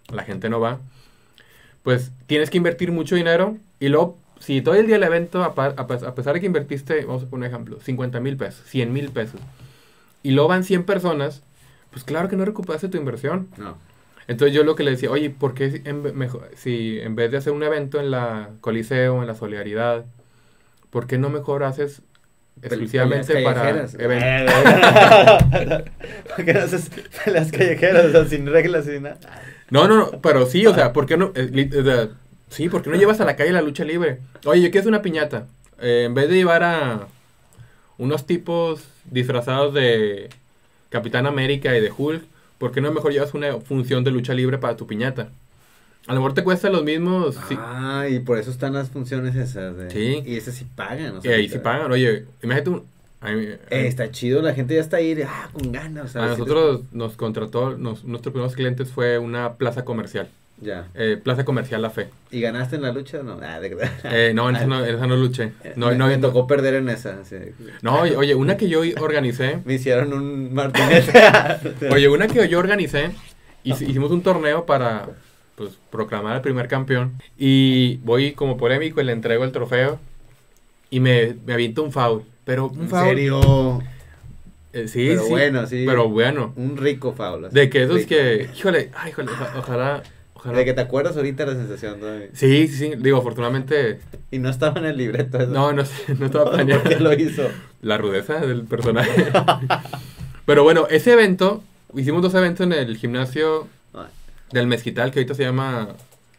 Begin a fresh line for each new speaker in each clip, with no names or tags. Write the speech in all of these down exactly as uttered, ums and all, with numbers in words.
la gente no va, pues tienes que invertir mucho dinero y luego, si todo el día el evento, a, pa- a pe- a pesar de que invertiste, vamos a poner un ejemplo, cincuenta mil pesos, cien mil pesos, y luego van cien personas, pues claro que no recuperaste tu inversión.
No.
Entonces yo lo que le decía, oye, ¿por qué si en, ve- mejor, si en vez de hacer un evento en la Coliseo, en la Solidaridad, ¿por qué no mejor haces
Pel-
exclusivamente
peleas
para
callejeras.
eventos?
¿Por qué no haces peleas callejeras? O sea, sin reglas, sin nada.
No, no, no, pero sí, o sea, ¿por qué no? eh, li- o sea, sí, ¿por qué no llevas a la calle la lucha libre? Oye, yo quiero hacer una piñata. Eh, en vez de llevar a unos tipos disfrazados de Capitán América y de Hulk, ¿por qué no mejor llevas una función de lucha libre para tu piñata? A lo mejor te cuesta los mismos, sí,
Ah, y por eso están las funciones esas. De...
Sí.
Y esas sí pagan. O
y
sea,
ahí sí pagan. Oye, imagínate un... a mí-
Eh,
a mí-
está chido, la gente ya está ahí de, ah, con ganas. O sea,
a
sí les-
nosotros nos contrató, nos, nuestros primeros clientes fue una plaza comercial.
Ya.
Eh, plaza comercial La Fe.
¿Y ganaste en la lucha o no? Ah, de verdad.
Eh, no, en esa no, en esa no luché. No,
me,
no,
me
no-
tocó perder en esa. Sí.
no, oye, oye, una que yo organicé.
Me hicieron un martinete.
Oye, una que yo organicé, hic- hicimos un torneo para pues, proclamar al primer campeón. Y voy como polémico y le entrego el trofeo. Y me, me aviento un foul. Pero un
¿En
foul.
serio?
eh, sí,
Pero
sí.
bueno, sí.
Pero bueno.
Un rico foul. así.
De que esos
Rico.
que. Híjole, ay, híjole, oja- ojalá. ojalá.
De que te acuerdas ahorita la sensación todavía.
Sí, sí, sí. Digo, afortunadamente.
Y no estaba en el libreto eso.
No, no, sé, no estaba
¿Por
planeado.
qué lo hizo?
La rudeza del personaje. Pero bueno, ese evento. Hicimos dos eventos en el gimnasio
Ay,
del Mezquital, que ahorita se llama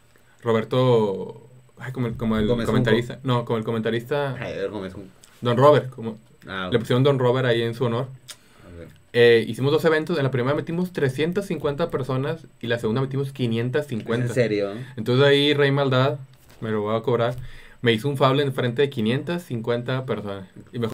Roberto. Ay, como el, como el
Gómez
comentarista. No, como el comentarista.
Ay, a ver, Gómez. ¿cómo?
Don Robert. Como,
Ah,
le pusieron Don Robert ahí en su honor.
a ver.
Eh, hicimos dos eventos. En la primera metimos trescientas cincuenta personas y la segunda metimos quinientas
¿Es
cincuenta.
en serio?
Entonces ahí Rey Maldad, me lo voy a cobrar, me hizo un foul en frente de quinientas cincuenta personas. Y me